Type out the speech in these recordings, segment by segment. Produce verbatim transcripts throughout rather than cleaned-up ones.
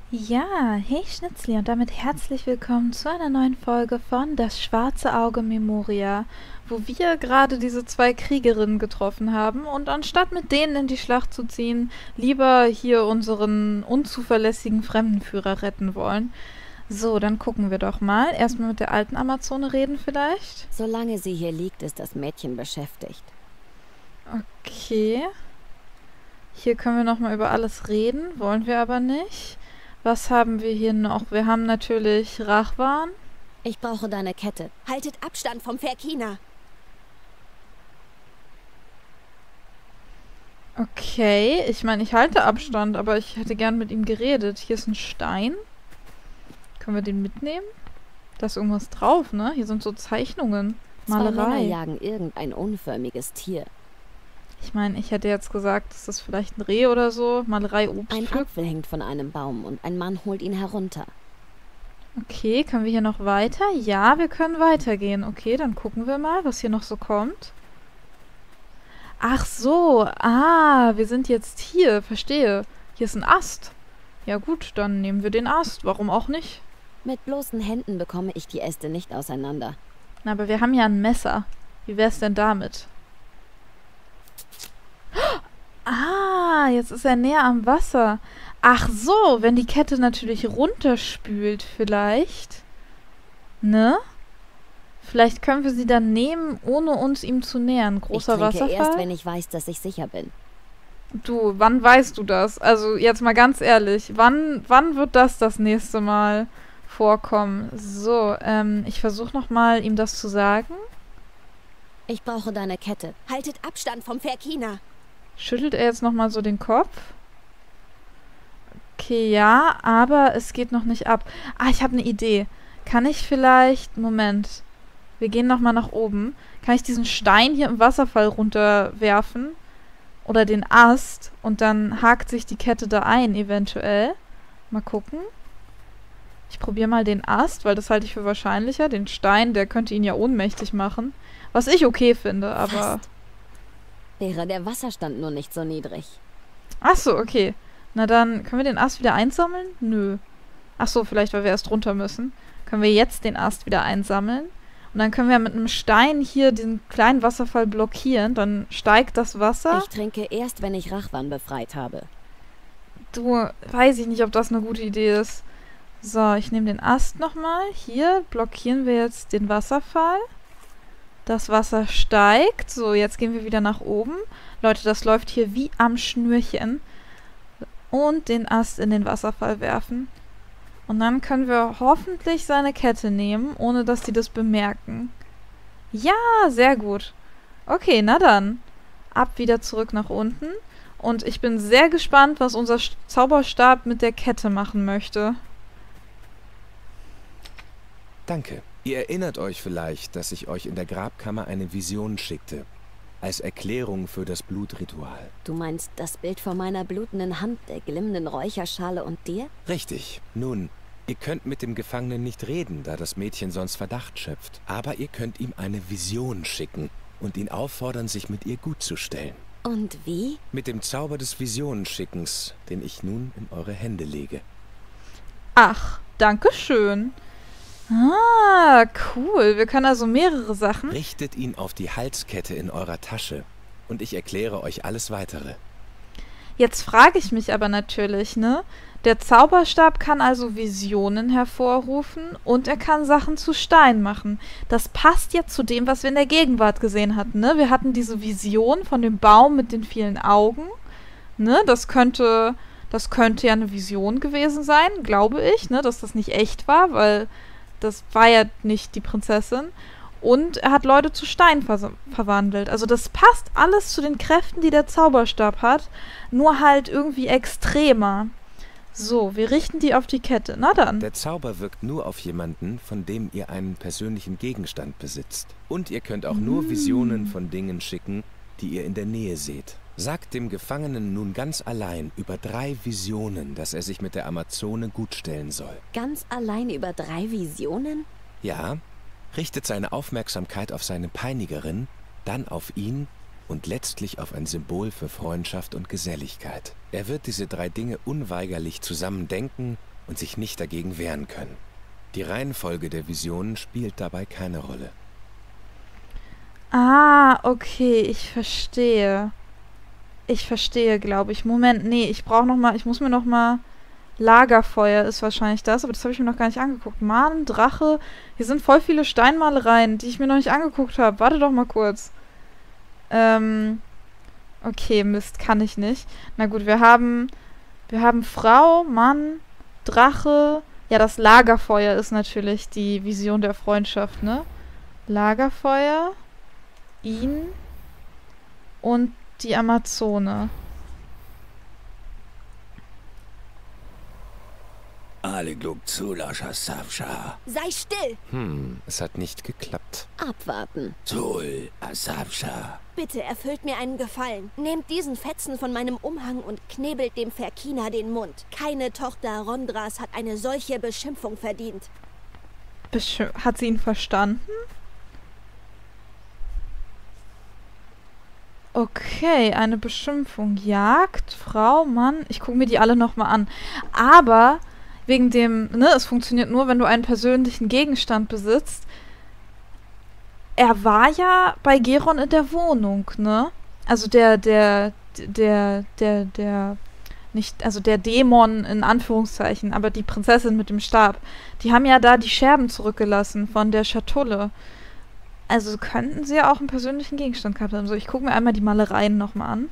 Ja, hey Schnitzli und damit herzlich willkommen zu einer neuen Folge von Das schwarze Auge Memoria, wo wir gerade diese zwei Kriegerinnen getroffen haben und anstatt mit denen in die Schlacht zu ziehen, lieber hier unseren unzuverlässigen Fremdenführer retten wollen. So, dann gucken wir doch mal. Erstmal mit der alten Amazone reden vielleicht. Solange sie hier liegt, ist das Mädchen beschäftigt. Okay. Hier können wir nochmal über alles reden, wollen wir aber nicht. Was haben wir hier noch? Wir haben natürlich Rachwan. Ich brauche deine Kette. Haltet Abstand vom Ferkiner. Okay, ich meine, ich halte Abstand, aber ich hätte gern mit ihm geredet. Hier ist ein Stein. Können wir den mitnehmen? Da ist irgendwas drauf, ne? Hier sind so Zeichnungen. Zwei Männer Malerei. jagen irgendein unförmiges Tier. Ich meine, ich hätte jetzt gesagt, das ist vielleicht ein Reh oder so. Malerei, Ein Obststück. Apfel hängt von einem Baum und ein Mann holt ihn herunter. Okay, können wir hier noch weiter? Ja, wir können weitergehen. Okay, dann gucken wir mal, was hier noch so kommt. Ach so, ah, wir sind jetzt hier, verstehe. Hier ist ein Ast. Ja gut, dann nehmen wir den Ast. Warum auch nicht? Mit bloßen Händen bekomme ich die Äste nicht auseinander. Na, aber wir haben ja ein Messer. Wie wär's denn damit? Ah, jetzt ist er näher am Wasser. Ach so, wenn die Kette natürlich runterspült vielleicht. Ne? Vielleicht können wir sie dann nehmen, ohne uns ihm zu nähern. Großer ich trinke Wasserfall. erst, wenn ich weiß, dass ich sicher bin. Du, wann weißt du das? Also jetzt mal ganz ehrlich, wann, wann wird das das nächste Mal vorkommen? So, ähm, ich versuche nochmal, ihm das zu sagen. Ich brauche deine Kette. Haltet Abstand vom Ferkiner. Schüttelt er jetzt nochmal so den Kopf? Okay, ja, aber es geht noch nicht ab. Ah, ich habe eine Idee. Kann ich vielleicht... Moment. Wir gehen nochmal nach oben. Kann ich diesen Stein hier im Wasserfall runterwerfen? Oder den Ast? Und dann hakt sich die Kette da ein, eventuell. Mal gucken. Ich probiere mal den Ast, weil das halte ich für wahrscheinlicher. Den Stein, der könnte ihn ja ohnmächtig machen. Was ich okay finde, aber... Fast. Wäre der Wasserstand nur nicht so niedrig. Ach so, okay. Na dann, können wir den Ast wieder einsammeln? Nö. Ach so, vielleicht, weil wir erst runter müssen. Können wir jetzt den Ast wieder einsammeln? Und dann können wir mit einem Stein hier den kleinen Wasserfall blockieren. Dann steigt das Wasser. Ich trinke erst, wenn ich Rachwan befreit habe. Du, weiß ich nicht, ob das eine gute Idee ist. So, ich nehme den Ast nochmal. Hier blockieren wir jetzt den Wasserfall. Das Wasser steigt. So, jetzt gehen wir wieder nach oben. Leute, das läuft hier wie am Schnürchen. Und den Ast in den Wasserfall werfen. Und dann können wir hoffentlich seine Kette nehmen, ohne dass die das bemerken. Ja, sehr gut. Okay, na dann. Ab wieder zurück nach unten. Und ich bin sehr gespannt, was unser Sch- Zauberstab mit der Kette machen möchte. Danke. Ihr erinnert euch vielleicht, dass ich euch in der Grabkammer eine Vision schickte. Als Erklärung für das Blutritual. Du meinst das Bild von meiner blutenden Hand, der glimmenden Räucherschale und dir? Richtig. Nun, ihr könnt mit dem Gefangenen nicht reden, da das Mädchen sonst Verdacht schöpft. Aber ihr könnt ihm eine Vision schicken und ihn auffordern, sich mit ihr gut zu stellen. Und wie? Mit dem Zauber des Visionenschickens, den ich nun in eure Hände lege. Ach, danke schön. Ah, cool. Wir können also mehrere Sachen. Richtet ihn auf die Halskette in eurer Tasche und ich erkläre euch alles Weitere. Jetzt frage ich mich aber natürlich, ne? Der Zauberstab kann also Visionen hervorrufen und er kann Sachen zu Stein machen. Das passt ja zu dem, was wir in der Gegenwart gesehen hatten, ne? Wir hatten diese Vision von dem Baum mit den vielen Augen, ne? Das könnte, das könnte ja eine Vision gewesen sein, glaube ich, ne? Dass das nicht echt war, weil das war ja nicht die Prinzessin. Und er hat Leute zu Stein vers- verwandelt. Also das passt alles zu den Kräften, die der Zauberstab hat, nur halt irgendwie extremer. So, wir richten die auf die Kette. Na dann. Der Zauber wirkt nur auf jemanden, von dem ihr einen persönlichen Gegenstand besitzt. Und ihr könnt auch nur Visionen von Dingen schicken, die ihr in der Nähe seht. Sagt dem Gefangenen nun ganz allein über drei Visionen, dass er sich mit der Amazone gutstellen soll. Ganz allein über drei Visionen? Ja, richtet seine Aufmerksamkeit auf seine Peinigerin, dann auf ihn und letztlich auf ein Symbol für Freundschaft und Geselligkeit. Er wird diese drei Dinge unweigerlich zusammen denken und sich nicht dagegen wehren können. Die Reihenfolge der Visionen spielt dabei keine Rolle. Ah, okay, ich verstehe. Ich verstehe, glaube ich. Moment, nee, ich brauche noch mal, ich muss mir noch mal... Lagerfeuer ist wahrscheinlich das, aber das habe ich mir noch gar nicht angeguckt. Mann, Drache. Hier sind voll viele Steinmalereien, die ich mir noch nicht angeguckt habe. Warte doch mal kurz. Ähm... Okay, Mist, kann ich nicht. Na gut, wir haben... Wir haben Frau, Mann, Drache... Ja, das Lagerfeuer ist natürlich die Vision der Freundschaft, ne? Lagerfeuer, ihn und die Amazone. Ale glub zu, Lascha Savscha. Sei still! Hm, es hat nicht geklappt. Abwarten. Zul, Asavscha. Bitte erfüllt mir einen Gefallen. Nehmt diesen Fetzen von meinem Umhang und knebelt dem Ferkina den Mund. Keine Tochter Rondras hat eine solche Beschimpfung verdient. Besch hat sie ihn verstanden? Okay, eine Beschimpfung. Jagd, Frau, Mann. Ich gucke mir die alle nochmal an. Aber wegen dem, ne, es funktioniert nur, wenn du einen persönlichen Gegenstand besitzt. Er war ja bei Geron in der Wohnung, ne? Also der, der, der, der, der, nicht, also der Dämon in Anführungszeichen, aber die Prinzessin mit dem Stab. Die haben ja da die Scherben zurückgelassen von der Schatulle. Also könnten sie ja auch einen persönlichen Gegenstand gehabt haben. So, ich gucke mir einmal die Malereien nochmal an.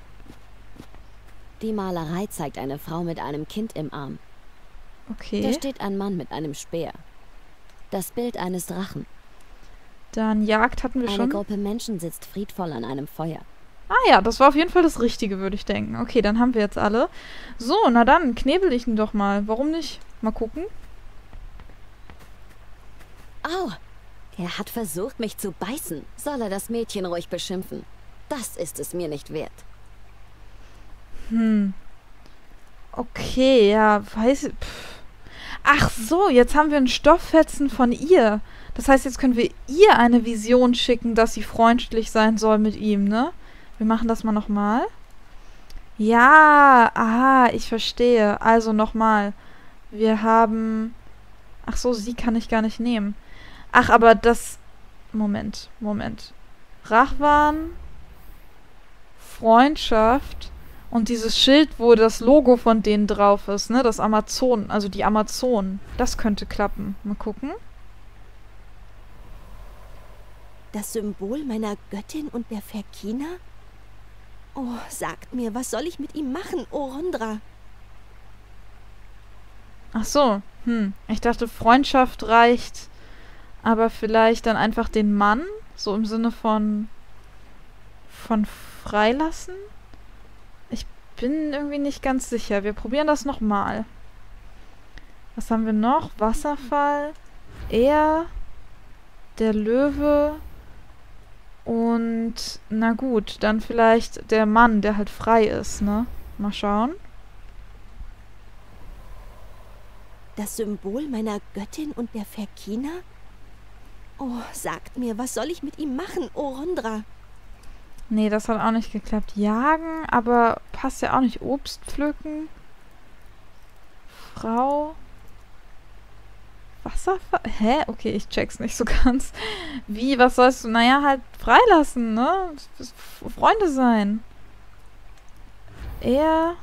Die Malerei zeigt eine Frau mit einem Kind im Arm. Okay. Da steht ein Mann mit einem Speer. Das Bild eines Drachen. Dann Jagd hatten wir Eine schon. Gruppe Menschen sitzt friedvoll an einem Feuer. Ah ja, das war auf jeden Fall das Richtige, würde ich denken. Okay, dann haben wir jetzt alle. So, na dann, knebel ich ihn doch mal. Warum nicht? Mal gucken. Au! Er hat versucht, mich zu beißen. Soll er das Mädchen ruhig beschimpfen? Das ist es mir nicht wert. Hm. Okay, ja, weiß ich. Pff. Ach so, jetzt haben wir einen Stofffetzen von ihr. Das heißt, jetzt können wir ihr eine Vision schicken, dass sie freundlich sein soll mit ihm, ne? Wir machen das mal nochmal. Ja, aha, ich verstehe. Also nochmal. Wir haben... Ach so, sie kann ich gar nicht nehmen. Ach, aber das... Moment, Moment. Rachwan, Freundschaft und dieses Schild, wo das Logo von denen drauf ist, ne? Das Amazon, also die Amazonen. Das könnte klappen. Mal gucken. Das Symbol meiner Göttin und der Ferkina? Oh, sagt mir, was soll ich mit ihm machen, O Rondra? Ach so, hm. Ich dachte, Freundschaft reicht, aber vielleicht dann einfach den Mann, so im Sinne von von freilassen? Ich bin irgendwie nicht ganz sicher. Wir probieren das nochmal. Was haben wir noch? Wasserfall, er, der Löwe und, na gut, dann vielleicht der Mann, der halt frei ist, ne? Mal schauen. Das Symbol meiner Göttin und der Ferkina? Oh, sagt mir, was soll ich mit ihm machen, O Rondra? Nee, das hat auch nicht geklappt. Jagen, aber passt ja auch nicht. Obst pflücken. Frau. Wasserfall. Hä? Okay, ich check's nicht so ganz. Wie, was sollst du? Naja, halt freilassen, ne? Freunde sein. Er.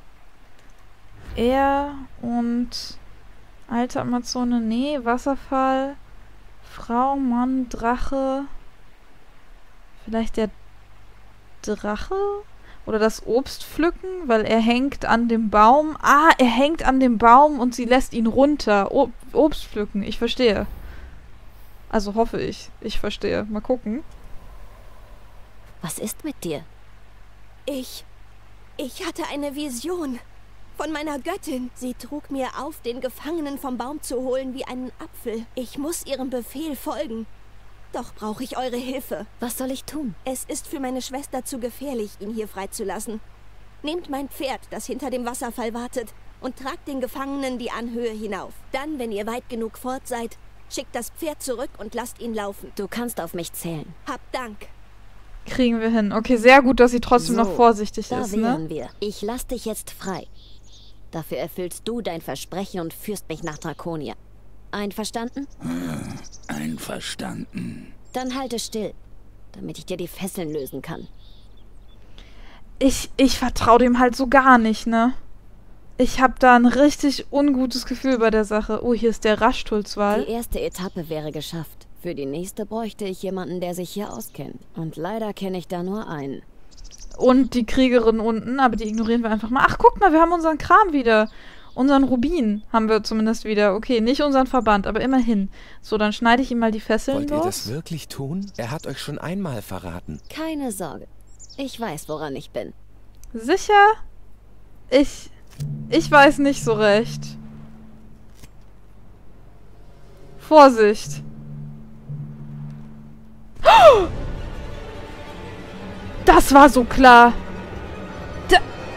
Er und alte Amazone. Nee, Wasserfall. Frau, Mann, Drache. Vielleicht der Drache? Oder das Obst pflücken, weil er hängt an dem Baum. Ah, er hängt an dem Baum und sie lässt ihn runter. Ob Obst pflücken, ich verstehe. Also hoffe ich. Ich verstehe. Mal gucken. Was ist mit dir? Ich... Ich hatte eine Vision von meiner Göttin. Sie trug mir auf, den Gefangenen vom Baum zu holen wie einen Apfel. Ich muss ihrem Befehl folgen. Doch brauche ich eure Hilfe. Was soll ich tun? Es ist für meine Schwester zu gefährlich, ihn hier freizulassen. Nehmt mein Pferd, das hinter dem Wasserfall wartet, und tragt den Gefangenen die Anhöhe hinauf. Dann, wenn ihr weit genug fort seid, schickt das Pferd zurück und lasst ihn laufen. Du kannst auf mich zählen. Habt Dank. Kriegen wir hin. Okay, sehr gut, dass sie trotzdem So, noch vorsichtig Da ist, wären ne? wir. Ich lass dich jetzt frei. Dafür erfüllst du dein Versprechen und führst mich nach Draconia. Einverstanden? Einverstanden. Dann halte still, damit ich dir die Fesseln lösen kann. Ich, ich vertraue dem halt so gar nicht, ne? Ich habe da ein richtig ungutes Gefühl bei der Sache. Oh, hier ist der Raschtulzwal. Die erste Etappe wäre geschafft. Für die nächste bräuchte ich jemanden, der sich hier auskennt. Und leider kenne ich da nur einen. Und die Kriegerin unten, aber die ignorieren wir einfach mal. Ach, guck mal, wir haben unseren Kram wieder. Unseren Rubin haben wir zumindest wieder. Okay, nicht unseren Verband, aber immerhin. So, dann schneide ich ihm mal die Fesseln Wollt los. ihr das wirklich tun? Er hat euch schon einmal verraten. Keine Sorge. Ich weiß, woran ich bin. Sicher? Ich... Ich weiß nicht so recht. Vorsicht. Oh! Das war so klar. Da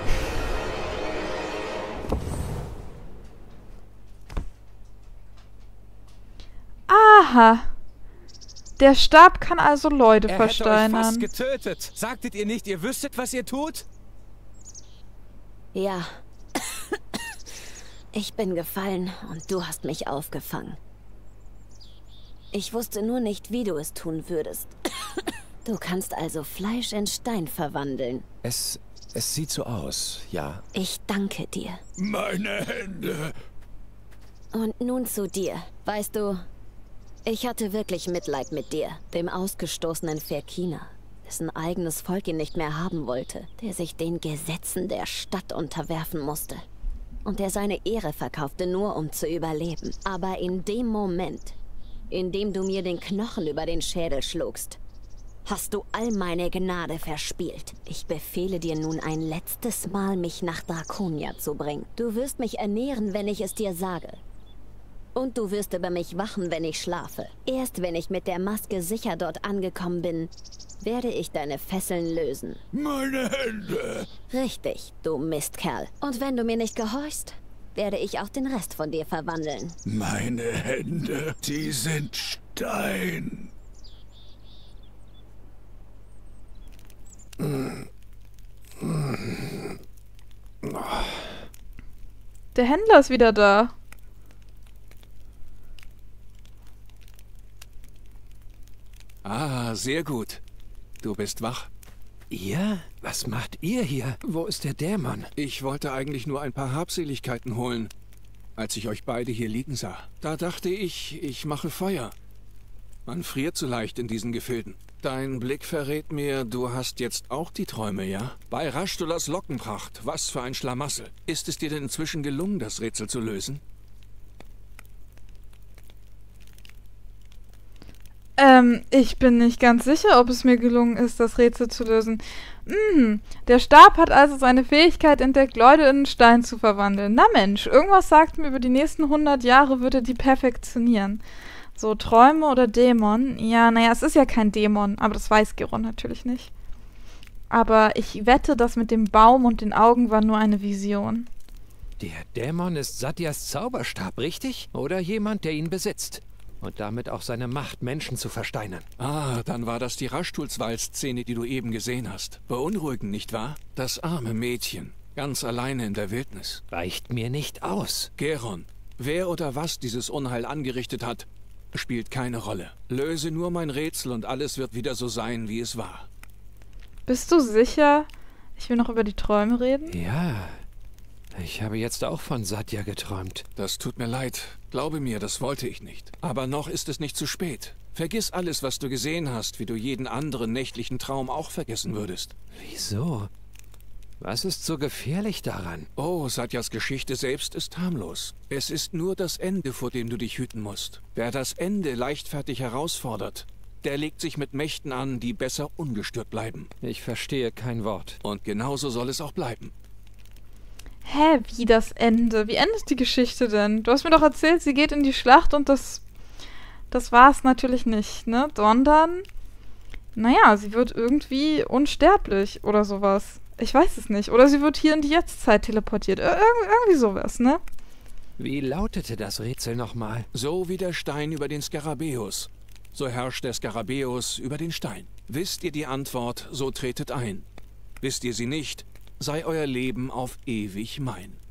Aha. Der Stab kann also Leute Er hätte euch versteinern. fast getötet. Sagtet ihr nicht, ihr wüsstet, was ihr tut? Ja. Ich bin gefallen und du hast mich aufgefangen. Ich wusste nur nicht, wie du es tun würdest. Du kannst also Fleisch in Stein verwandeln. Es, es sieht so aus, ja. Ich danke dir. Meine Hände. Und nun zu dir. Weißt du, ich hatte wirklich Mitleid mit dir, dem ausgestoßenen Ferkina, dessen eigenes Volk ihn nicht mehr haben wollte, der sich den Gesetzen der Stadt unterwerfen musste. Und der seine Ehre verkaufte, nur um zu überleben. Aber in dem Moment, in dem du mir den Knochen über den Schädel schlugst, hast du all meine Gnade verspielt. Ich befehle dir nun ein letztes Mal, mich nach Draconia zu bringen. Du wirst mich ernähren, wenn ich es dir sage. Und du wirst über mich wachen, wenn ich schlafe. Erst wenn ich mit der Maske sicher dort angekommen bin, werde ich deine Fesseln lösen. Meine Hände. Richtig, du Mistkerl. Und wenn du mir nicht gehorchst, werde ich auch den Rest von dir verwandeln. Meine Hände, die sind Stein. Der Händler ist wieder da. Ah, sehr gut. Du bist wach. Ihr? Was macht ihr hier? Wo ist der Dämon? Ich wollte eigentlich nur ein paar Habseligkeiten holen, als ich euch beide hier liegen sah. Da dachte ich, ich mache Feuer. Man friert so leicht in diesen Gefilden. Dein Blick verrät mir, du hast jetzt auch die Träume, ja? Bei Raschtulas Lockenpracht, was für ein Schlamassel. Ist es dir denn inzwischen gelungen, das Rätsel zu lösen? Ähm, ich bin nicht ganz sicher, ob es mir gelungen ist, das Rätsel zu lösen. Mhm. Der Stab hat also seine Fähigkeit entdeckt, Leute in einen Stein zu verwandeln. Na Mensch, irgendwas sagt mir, über die nächsten hundert Jahre wird er die perfektionieren. So, Träume oder Dämon? Ja, naja, es ist ja kein Dämon, aber das weiß Geron natürlich nicht. Aber ich wette, das mit dem Baum und den Augen war nur eine Vision. Der Dämon ist Satyas Zauberstab, richtig? Oder jemand, der ihn besitzt? Und damit auch seine Macht, Menschen zu versteinern. Ah, dann war das die Raschtulswald-Szene, die du eben gesehen hast. Beunruhigend, nicht wahr? Das arme Mädchen, ganz alleine in der Wildnis. Reicht mir nicht aus. Geron, wer oder was dieses Unheil angerichtet hat, spielt keine Rolle. Löse nur mein Rätsel und alles wird wieder so sein, wie es war. Bist du sicher? Ich will noch über die Träume reden. Ja, ich habe jetzt auch von Satya geträumt. Das tut mir leid. Glaube mir, das wollte ich nicht. Aber noch ist es nicht zu spät. Vergiss alles, was du gesehen hast, wie du jeden anderen nächtlichen Traum auch vergessen würdest. Wieso? Was ist so gefährlich daran? Oh, Satyas Geschichte selbst ist harmlos. Es ist nur das Ende, vor dem du dich hüten musst. Wer das Ende leichtfertig herausfordert, der legt sich mit Mächten an, die besser ungestört bleiben. Ich verstehe kein Wort. Und genauso soll es auch bleiben. Hä, wie das Ende? Wie endet die Geschichte denn? Du hast mir doch erzählt, sie geht in die Schlacht und das... Das war es natürlich nicht, ne? Sondern... Naja, sie wird irgendwie unsterblich oder sowas. Ich weiß es nicht. Oder sie wird hier in die Jetztzeit teleportiert. Ir irgendwie sowas, ne? Wie lautete das Rätsel nochmal? So wie der Stein über den Skarabäus. So herrscht der Skarabäus über den Stein. Wisst ihr die Antwort, so tretet ein. Wisst ihr sie nicht, sei euer Leben auf ewig mein.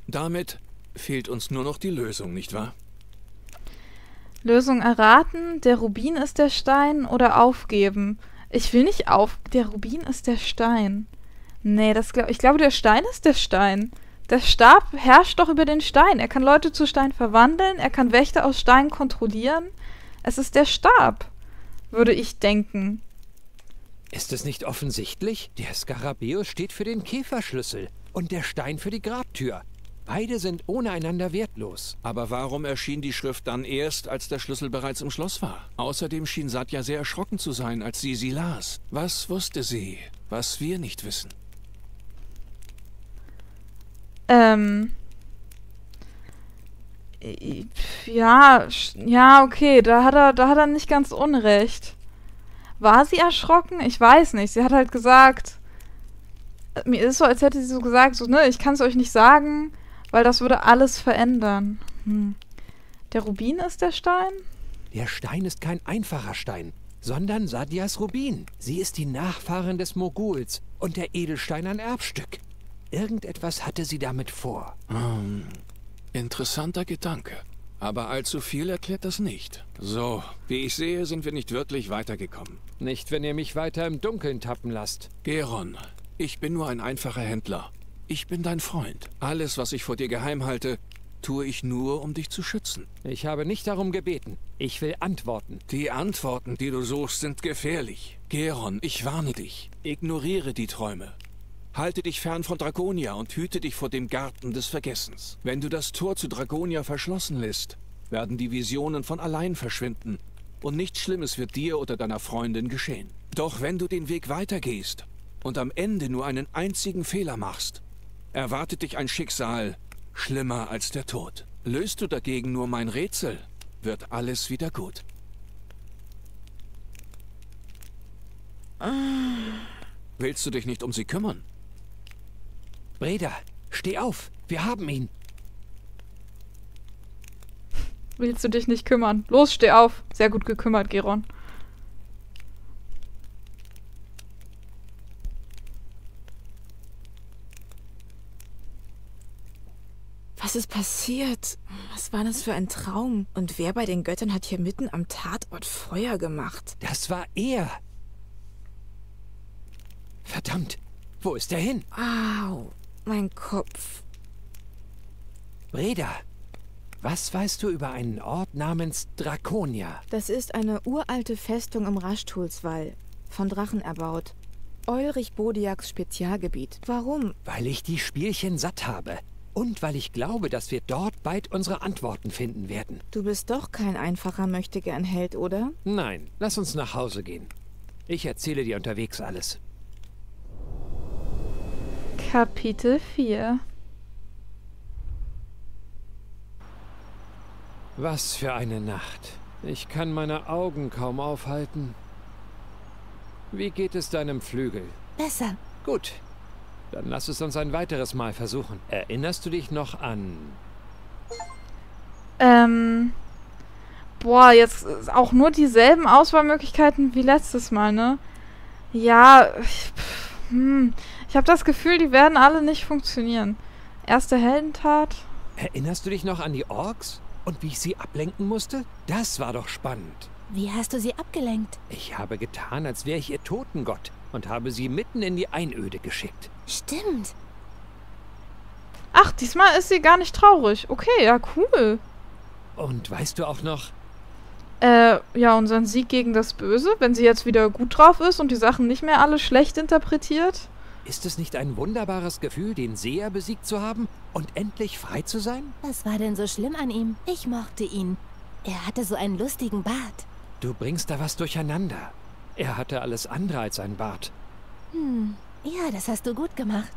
Damit fehlt uns nur noch die Lösung, nicht wahr? Lösung erraten, der Rubin ist der Stein oder aufgeben. Ich will nicht auf... Der Rubin ist der Stein. Nee, das glaub, ich glaube, der Stein ist der Stein. Der Stab herrscht doch über den Stein. Er kann Leute zu Stein verwandeln, er kann Wächter aus Stein kontrollieren. Es ist der Stab, würde ich denken. Ist es nicht offensichtlich? Der Skarabäus steht für den Käferschlüssel und der Stein für die Grabtür. Beide sind ohne einander wertlos. Aber warum erschien die Schrift dann erst, als der Schlüssel bereits im Schloss war? Außerdem schien Satya sehr erschrocken zu sein, als sie sie las. Was wusste sie, was wir nicht wissen? Ähm... Ja, ja, okay, da hat er, da hat er nicht ganz unrecht. War sie erschrocken? Ich weiß nicht. Sie hat halt gesagt, mir ist so, als hätte sie so gesagt, so, ne, ich kann es euch nicht sagen, weil das würde alles verändern. Hm. Der Rubin ist der Stein? Der Stein ist kein einfacher Stein, sondern Satyas Rubin. Sie ist die Nachfahrin des Moguls und der Edelstein ein Erbstück. Irgendetwas hatte sie damit vor. Hm. Interessanter Gedanke. Aber allzu viel erklärt das nicht. So, wie ich sehe, sind wir nicht wirklich weitergekommen. Nicht, wenn ihr mich weiter im Dunkeln tappen lasst. Geron, ich bin nur ein einfacher Händler. Ich bin dein Freund. Alles, was ich vor dir geheim halte, tue ich nur, um dich zu schützen. Ich habe nicht darum gebeten. Ich will Antworten. Die Antworten, die du suchst, sind gefährlich. Geron, ich warne dich. Ignoriere die Träume. Halte dich fern von Draconia und hüte dich vor dem Garten des Vergessens. Wenn du das Tor zu Draconia verschlossen lässt, werden die Visionen von allein verschwinden und nichts Schlimmes wird dir oder deiner Freundin geschehen. Doch wenn du den Weg weitergehst und am Ende nur einen einzigen Fehler machst, erwartet dich ein Schicksal schlimmer als der Tod. Löst du dagegen nur mein Rätsel, wird alles wieder gut. Willst du dich nicht um sie kümmern? Breda, steh auf! Wir haben ihn! Willst du dich nicht kümmern? Los, steh auf! Sehr gut gekümmert, Geron. Was ist passiert? Was war das für ein Traum? Und wer bei den Göttern hat hier mitten am Tatort Feuer gemacht? Das war er! Verdammt! Wo ist er hin? Au, mein Kopf. Breda, was weißt du über einen Ort namens Draconia? Das ist eine uralte Festung im Raschtulswall, von Drachen erbaut. Ulrich Bodiaks Spezialgebiet. Warum? Weil ich die Spielchen satt habe. Und weil ich glaube, dass wir dort bald unsere Antworten finden werden. Du bist doch kein einfacher Möchtegern-Held, oder? Nein, lass uns nach Hause gehen. Ich erzähle dir unterwegs alles. Kapitel vier. Was für eine Nacht. Ich kann meine Augen kaum aufhalten. Wie geht es deinem Flügel? Besser. Gut. Dann lass es uns ein weiteres Mal versuchen. Erinnerst du dich noch an... Ähm... Boah, jetzt auch nur dieselben Auswahlmöglichkeiten wie letztes Mal, ne? Ja, ich, pff, hm, ich habe das Gefühl, die werden alle nicht funktionieren. Erste Heldentat. Erinnerst du dich noch an die Orks? Und wie ich sie ablenken musste? Das war doch spannend. Wie hast du sie abgelenkt? Ich habe getan, als wäre ich ihr Totengott und habe sie mitten in die Einöde geschickt. Stimmt. Ach, diesmal ist sie gar nicht traurig. Okay, ja, cool. Und weißt du auch noch... Äh, ja, unseren Sieg gegen das Böse, wenn sie jetzt wieder gut drauf ist und die Sachen nicht mehr alle schlecht interpretiert? Ist es nicht ein wunderbares Gefühl, den Seher besiegt zu haben und endlich frei zu sein? Was war denn so schlimm an ihm? Ich mochte ihn. Er hatte so einen lustigen Bart. Du bringst da was durcheinander. Er hatte alles andere als ein Bart. Hm, ja, das hast du gut gemacht.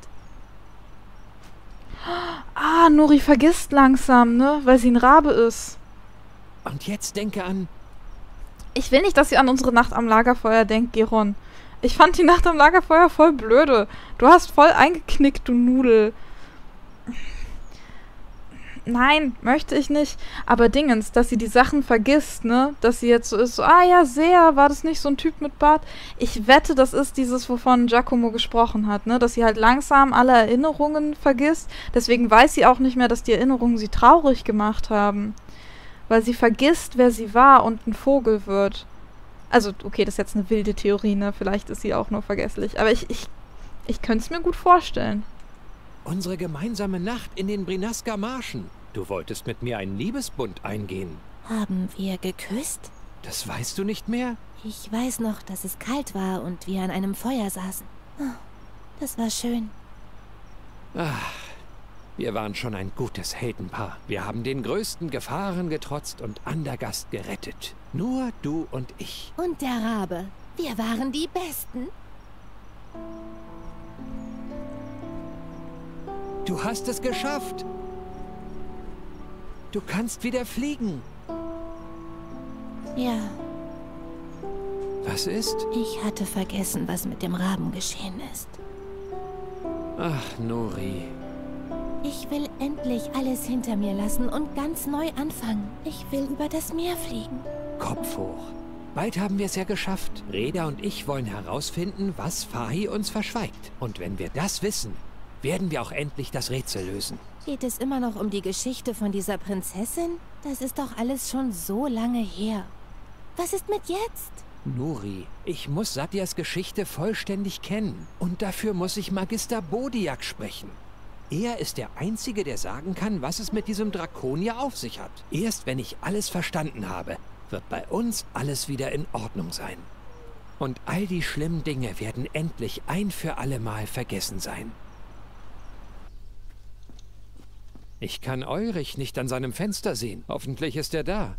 Ah, Nori vergisst langsam, ne? Weil sie ein Rabe ist. Und jetzt denke an... Ich will nicht, dass sie an unsere Nacht am Lagerfeuer denkt, Geron. Ich fand die Nacht am Lagerfeuer voll blöde. Du hast voll eingeknickt, du Nudel. nein, möchte ich nicht. Aber Dingens, dass sie die Sachen vergisst, ne? Dass sie jetzt so ist, so, ah ja, sehr, war das nicht so ein Typ mit Bart? Ich wette, das ist dieses, wovon Giacomo gesprochen hat, ne? Dass sie halt langsam alle Erinnerungen vergisst. Deswegen weiß sie auch nicht mehr, dass die Erinnerungen sie traurig gemacht haben. Weil sie vergisst, wer sie war und ein Vogel wird. Also, okay, das ist jetzt eine wilde Theorie, ne? Vielleicht ist sie auch nur vergesslich. Aber ich, ich, ich könnte es mir gut vorstellen. Unsere gemeinsame Nacht in den Brinaska Marschen. Du wolltest mit mir einen Liebesbund eingehen. Haben wir geküsst? Das weißt du nicht mehr? Ich weiß noch, dass es kalt war und wir an einem Feuer saßen. Oh, das war schön. Ach, wir waren schon ein gutes Heldenpaar. Wir haben den größten Gefahren getrotzt und Andergast gerettet. Nur du und ich. Und der Rabe. Wir waren die Besten. Du hast es geschafft. Du kannst wieder fliegen. Ja. Was ist? Ich hatte vergessen, was mit dem Raben geschehen ist. Ach, Nori. Ich will endlich alles hinter mir lassen und ganz neu anfangen. Ich will über das Meer fliegen. Kopf hoch. Bald haben wir es ja geschafft. Reda und ich wollen herausfinden, was Fahi uns verschweigt. Und wenn wir das wissen, werden wir auch endlich das Rätsel lösen. Geht es immer noch um die Geschichte von dieser Prinzessin? Das ist doch alles schon so lange her. Was ist mit jetzt? Nuri, ich muss Satyas Geschichte vollständig kennen. Und dafür muss ich Magister Bodiak sprechen. Er ist der Einzige, der sagen kann, was es mit diesem Drakonier auf sich hat. Erst wenn ich alles verstanden habe, wird bei uns alles wieder in Ordnung sein. Und all die schlimmen Dinge werden endlich ein für alle Mal vergessen sein. Ich kann Eurich nicht an seinem Fenster sehen. Hoffentlich ist er da.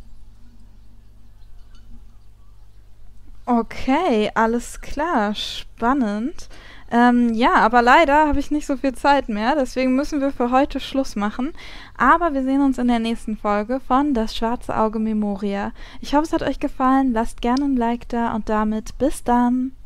Okay, alles klar. Spannend. Ähm, ja, aber leider habe ich nicht so viel Zeit mehr. Deswegen müssen wir für heute Schluss machen. Aber wir sehen uns in der nächsten Folge von Das Schwarze Auge Memoria. Ich hoffe, es hat euch gefallen. Lasst gerne ein Like da und damit bis dann.